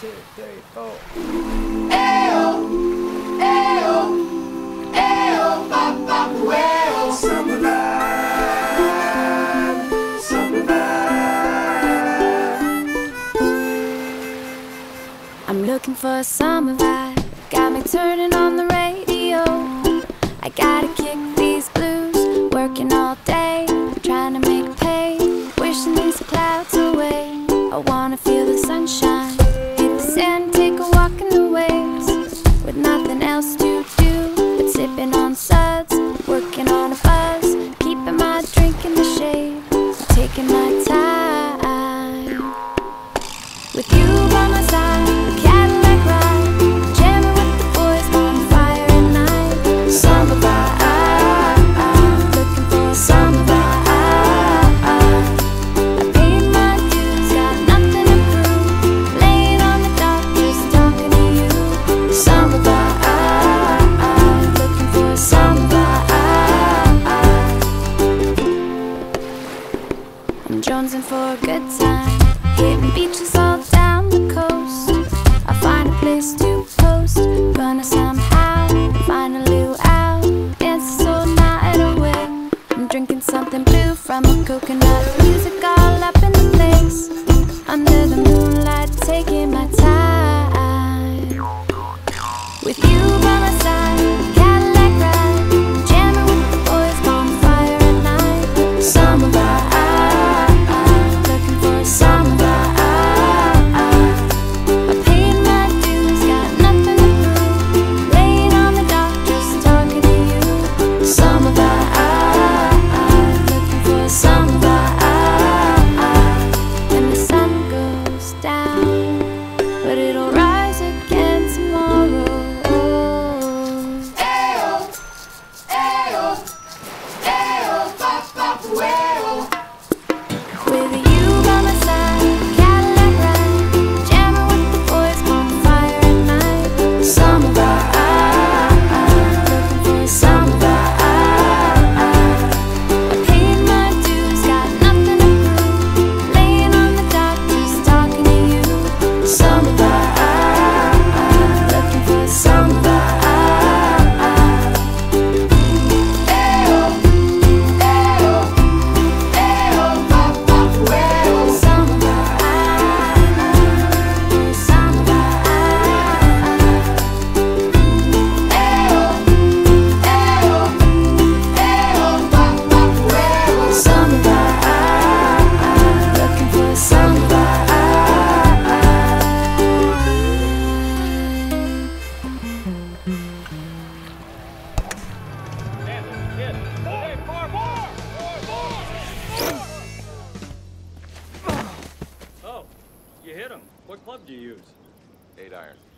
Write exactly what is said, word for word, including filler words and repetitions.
two, three, four. Ayo, ayo, ayo, pop, pop, ayo. Summer vibe, summer vibe. I'm looking for a summer vibe. Got me turning on the radio. I gotta kick these blues, working all day, trying to make pay, wishing these clouds away. I wanna feel the sunshine, hit the sand, take a walk in the waves, with nothing else to do but sipping on suds, working on a buzz, keeping my drink in the shade, taking my time. With you by my side, Cadillac ride, jamming with the boys, bonfire at night. Summer vibe, looking for a summer vibe. I paid my dues, got nothing to prove, laying on the dock, just talking to you. Summer vibe, looking for a summer vibe. I'm jonesing for a good time, hitting beaches all down the coast. I find a place to post, gonna somehow find a little out, dance all night away. I'm drinking something blue from a coconut, music all up in the place, under the moonlight, taking my time. With you by my side, Cadillac ride, jamming with the boys, bonfire at night. Summer vibe, looking for a summer vibe. I paid my dues, got nothing to prove, laying on the dock, just talking to you. Summer vibe, looking for a summer vibe. And the sun goes down, but it'll rise again tomorrow. Ayo, ayo, ayo, pop, pop, ayo. With you by my side, Cadillac ride, jamming with the boys, bonfire at night. Summer vibe, looking for a summer vibe. I paid my dues, got nothing to prove, laying on the dock, just talking to you. Summer vibe, looking for a summer vibe. Ayo, ayo, ayo, pop, pop, ayo. Summer vibe, summer vibe. Ayo, ayo, ayo, pop, pop, ayo. Summer vibe, looking for a summer vibe. Oh, you hit him. What club do you use? Eight iron.